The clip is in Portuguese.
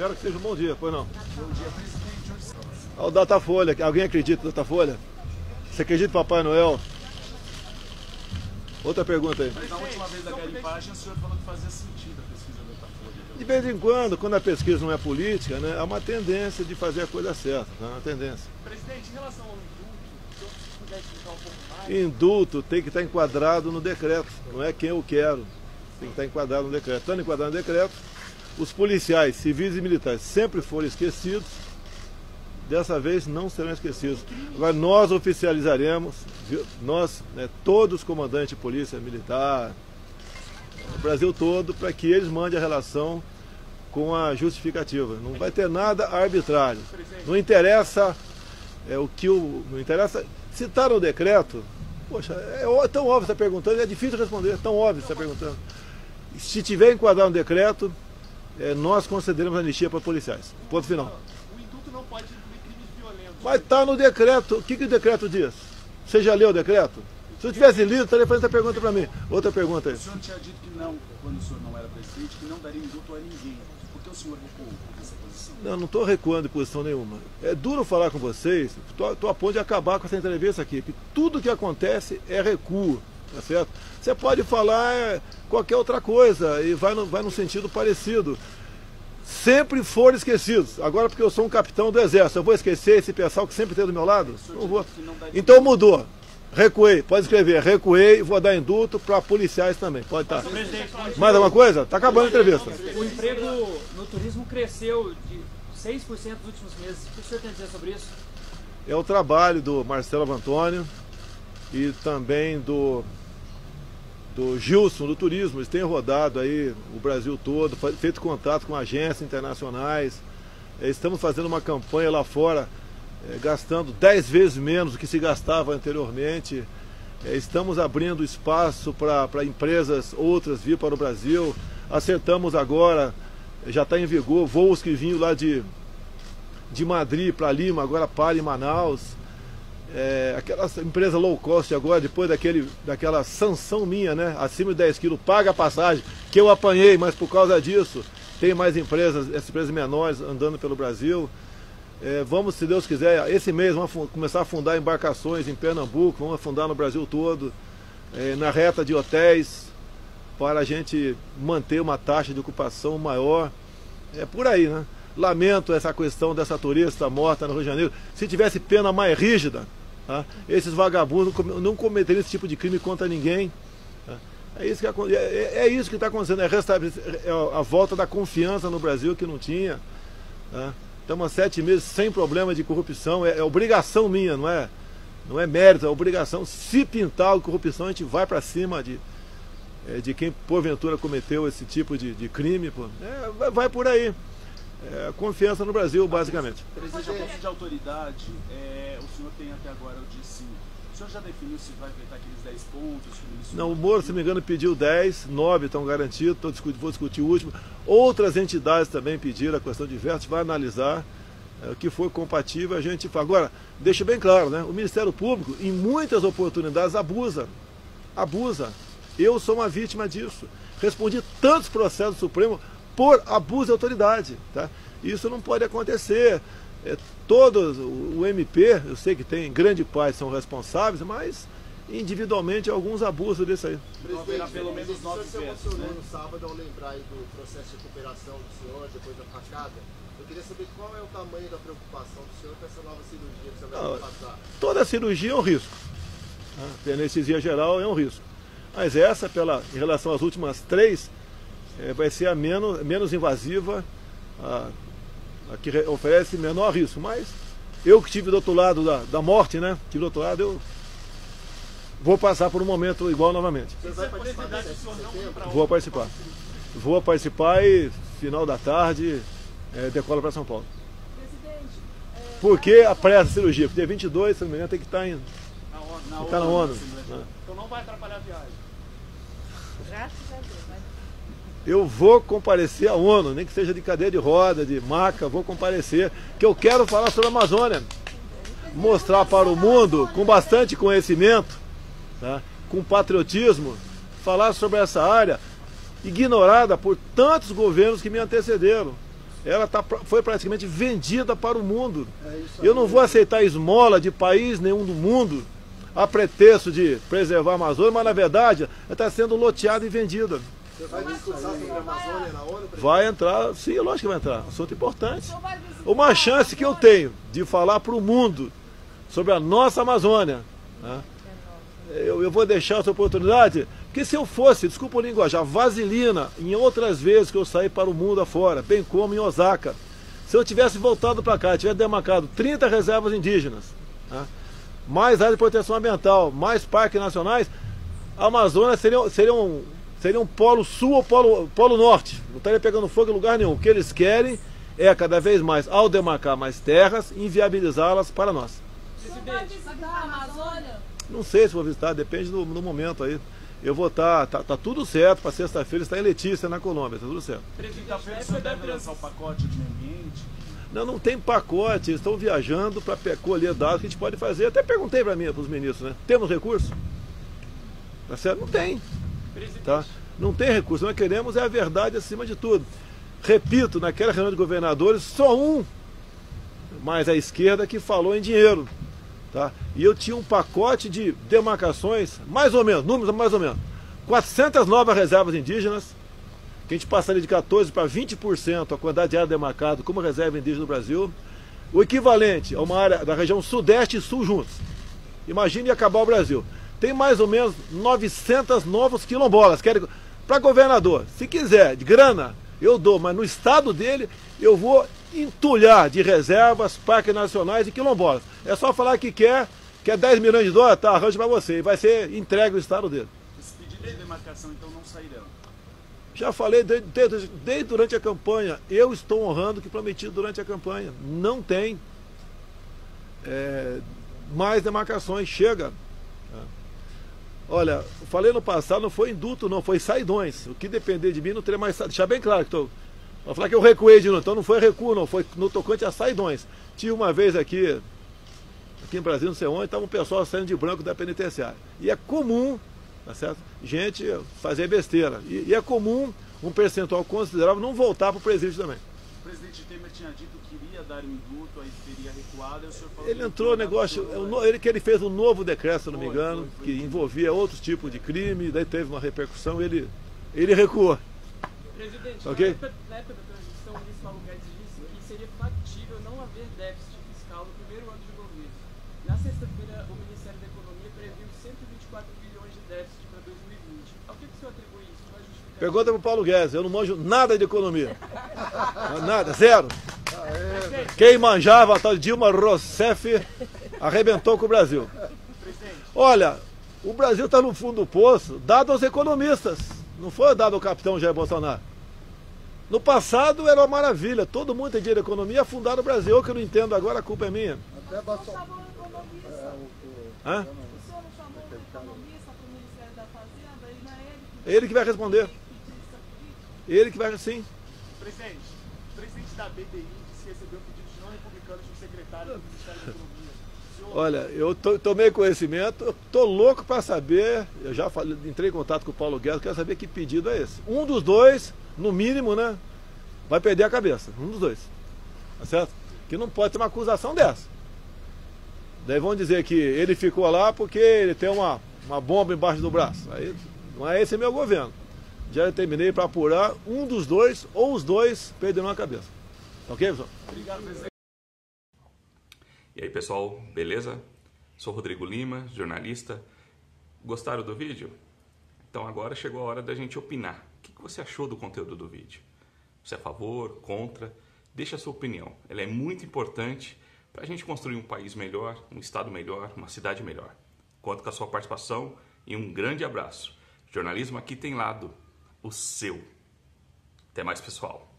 espero que seja um bom dia, pois não. O Datafolha, alguém acredita no Datafolha? Você acredita em Papai Noel? Outra pergunta aí. Mas na última vez da garimpagem, o senhor falou que fazia sentido a pesquisa do Datafolha. De vez em quando a pesquisa não é política, né, há uma tendência de fazer a coisa certa, né, uma tendência. Presidente, em relação ao indulto, se puder explicar um pouco mais... Indulto tem que estar enquadrado no decreto, não é quem eu quero, tem que estar enquadrado no decreto. Estando enquadrado no decreto, os policiais, civis e militares sempre foram esquecidos, dessa vez não serão esquecidos. Agora nós oficializaremos, nós, né, todos os comandantes de polícia militar, o Brasil todo, para que eles mandem a relação com a justificativa. Não vai ter nada arbitrário. Não interessa não interessa. Se está no decreto, poxa, é tão óbvio que você está perguntando, é difícil responder, é tão óbvio que você está perguntando. Se tiver enquadrado no decreto, nós concederemos anistia para policiais. Ponto final. O indulto não pode incluir crimes violentos. Mas está no decreto. O que o decreto diz? Você já leu o decreto? Se eu tivesse lido, estaria fazendo essa pergunta para mim. Outra pergunta aí. O senhor tinha dito que não, quando o senhor não era presidente, que não daria indulto a ninguém. Por que o senhor recuou nessa posição? Não estou recuando de posição nenhuma. É duro falar com vocês, estou a ponto de acabar com essa entrevista aqui, porque tudo que acontece é recuo, tá certo? Você pode falar qualquer outra coisa e vai num sentido parecido. Sempre foram esquecidos. Agora, porque eu sou um capitão do Exército, eu vou esquecer esse pessoal que sempre esteve do meu lado? Não vou. Então mudou. Recuei, pode escrever, recuei, vou dar indulto para policiais também, pode estar. Mais alguma coisa? Está acabando a entrevista. O emprego no turismo cresceu de 6% nos últimos meses. O que o senhor tem a dizer sobre isso? É o trabalho do Marcelo Antônio e também do Gilson, do turismo. Eles têm rodado aí o Brasil todo, feito contato com agências internacionais. Estamos fazendo uma campanha lá fora, gastando 10 vezes menos do que se gastava anteriormente. Estamos abrindo espaço para empresas outras vir para o Brasil. Acertamos agora, já está em vigor, voos que vinham lá de Madrid para Lima, agora para em Manaus. Aquela empresa low cost agora, depois daquela sanção minha, né, acima de 10 quilos, paga a passagem, que eu apanhei, mas por causa disso, tem mais empresas, essas empresas menores andando pelo Brasil. Vamos, se Deus quiser, esse mês vamos começar a fundar embarcações em Pernambuco, vamos afundar no Brasil todo, na reta de hotéis, para a gente manter uma taxa de ocupação maior. É por aí, né? Lamento essa questão dessa turista morta no Rio de Janeiro. Se tivesse pena mais rígida, tá, esses vagabundos não cometeriam esse tipo de crime contra ninguém. Tá? É isso que está acontecendo, é a volta da confiança no Brasil que não tinha. Tá? Estamos há 7 meses sem problema de corrupção, é obrigação minha, não é mérito, é obrigação. Se pintar a corrupção, a gente vai para cima de quem porventura cometeu esse tipo de crime. Pô. Vai por aí. Confiança no Brasil, basicamente. Presidente, a posto de autoridade, o senhor tem até agora o dia 5. O senhor já definiu se vai vetar aqueles 10 pontos? Não, o Moro, se não me engano, pediu 10, 9 estão garantidos, vou discutir o último. Outras entidades também pediram a questão de vetos, vai analisar o que for compatível, a gente fala. Agora, deixa bem claro, né? O Ministério Público, em muitas oportunidades, abusa. Eu sou uma vítima disso. Respondi tantos processos do Supremo por abuso de autoridade. Tá? Isso não pode acontecer. Todos, o MP, eu sei que tem grande parte são responsáveis, mas individualmente alguns abusos disso aí. Presidente, pelo menos 9 vezes. O senhor se emocionou no sábado ao lembrar aí do processo de recuperação do senhor depois da facada. Eu queria saber qual é o tamanho da preocupação do senhor com essa nova cirurgia que o senhor vai passar. Toda cirurgia é um risco. A anestesia geral é um risco. Mas essa, em relação às últimas 3, vai ser a menos invasiva, a que oferece menor risco. Mas eu que estive do outro lado da morte, né? Estive do outro lado, eu vou passar por um momento igual novamente. Você vai participar desse setembro? Vou participar e final da tarde decola para São Paulo. Por que a pressa cirurgia? Porque dia 22, se não me engano, tem que estar na ONU. Então não vai atrapalhar a viagem. Graças a Deus. Eu vou comparecer à ONU, nem que seja de cadeira de roda, de maca, vou comparecer, que eu quero falar sobre a Amazônia. Mostrar para o mundo, com bastante conhecimento, tá? Com patriotismo, falar sobre essa área ignorada por tantos governos que me antecederam. ela foi praticamente vendida para o mundo. Eu não vou aceitar esmola de país nenhum do mundo a pretexto de preservar a Amazônia, mas na verdade ela está sendo loteada e vendida. Você vai discursar sobre a Amazônia na ONU, presidente? Vai entrar, sim, lógico que vai entrar. Assunto importante. Uma chance que eu tenho de falar para o mundo sobre a nossa Amazônia. Né? Eu vou deixar essa oportunidade, porque se eu fosse, desculpa o linguajar, vaselina em outras vezes que eu saí para o mundo afora, bem como em Osaka, se eu tivesse voltado para cá, tivesse demarcado 30 reservas indígenas, né? Mais área de proteção ambiental, mais parques nacionais, a Amazônia seria um polo sul ou polo norte. Não estaria pegando fogo em lugar nenhum. O que eles querem é cada vez mais, ao demarcar mais terras, inviabilizá-las para nós. Você vai visitar a Amazônia? Não sei se vou visitar, depende do momento aí. Eu vou tá tudo certo para sexta-feira, está em Letícia, na Colômbia, tá tudo certo. Quinta-feira o senhor deve lançar o pacote de meio ambiente? Não tem pacote, eles estão viajando para colher dados que a gente pode fazer. Até perguntei para os ministros, né? Temos recurso? Tá certo? Não tem. Tá? Não tem recurso, nós queremos é a verdade acima de tudo. Repito, naquela reunião de governadores, só um mais à esquerda que falou em dinheiro. Tá? E eu tinha um pacote de demarcações, mais ou menos, números mais ou menos, 400 novas reservas indígenas, que a gente passaria de 14% para 20% a quantidade de área demarcada como reserva indígena no Brasil, o equivalente a uma área da região sudeste e sul juntos. Imagine acabar o Brasil. Tem mais ou menos 900 novos quilombolas. Para governador, se quiser, de grana, eu dou, mas no estado dele eu vou entulhar de reservas, parques nacionais e quilombolas. É só falar que quer 10 milhões de dólares, tá, arranjo para você, e vai ser entregue no estado dele. Esses pedidos de demarcação então não sairão? Já falei desde durante a campanha, eu estou honrando o que prometi durante a campanha. Não tem mais demarcações, chega. Olha, falei no passado, não foi indulto não, foi saidões. O que depender de mim não teria mais saído. Deixar bem claro que estou... Vou falar que eu recuei de novo, então não foi recuo não, foi no tocante a saidões. Tinha uma vez aqui em Brasília, não sei onde, estava um pessoal saindo de branco da penitenciária. E é comum, tá certo? Gente fazer besteira. E é comum um percentual considerável não voltar para o presídio também. O presidente Temer tinha dito que iria dar um indulto, aí teria recuado, e o senhor falou... Ele entrou no negócio, ele fez um novo decreto, se não me engano, que envolvia outros tipos de crime, daí teve uma repercussão, ele recuou. Presidente, Okay? na época da transição, o ministro Paulo Guedes disse que seria factível não haver déficit fiscal no primeiro ano de governo. Na sexta-feira, o Ministério da Economia previu 124 bilhões de déficit para 2020. Ao que o senhor atribui isso? Vai justificar? Pergunta para o Paulo Guedes, eu não manjo nada de economia. Nada, zero. Quem manjava, a tal de Dilma Rousseff, arrebentou com o Brasil. Olha, o Brasil está no fundo do poço, dado aos economistas. Não foi dado ao capitão Jair Bolsonaro. No passado era uma maravilha, todo mundo entendia de economia, afundaram o Brasil. Eu que não entendo agora, a culpa é minha. Até Bolsonaro. Hã? O senhor não chamou o economista para o Ministério da Fazenda e não é Ele que vai responder. Ele que vai, sim. Presidente, o presidente da BDI disse que recebeu pedidos não republicanos do secretário do Ministério da Economia. Olha, eu tomei conhecimento, estou louco para saber, eu já entrei em contato com o Paulo Guedes, quero saber que pedido é esse. Um dos dois, no mínimo, né, vai perder a cabeça, um dos dois, tá certo? Que não pode ter uma acusação dessa. Daí vão dizer que ele ficou lá porque ele tem uma bomba embaixo do braço. Aí não é esse meu governo. Já terminei para apurar um dos dois, ou os dois perderam a cabeça. Ok, pessoal? Obrigado, presidente. E aí pessoal, beleza? Sou Rodrigo Lima, jornalista. Gostaram do vídeo? Então agora chegou a hora da gente opinar. O que você achou do conteúdo do vídeo? Você é a favor, contra? Deixa a sua opinião. Ela é muito importante para a gente construir um país melhor, um estado melhor, uma cidade melhor. Conto com a sua participação e um grande abraço. Jornalismo aqui tem lado, o seu. Até mais, pessoal.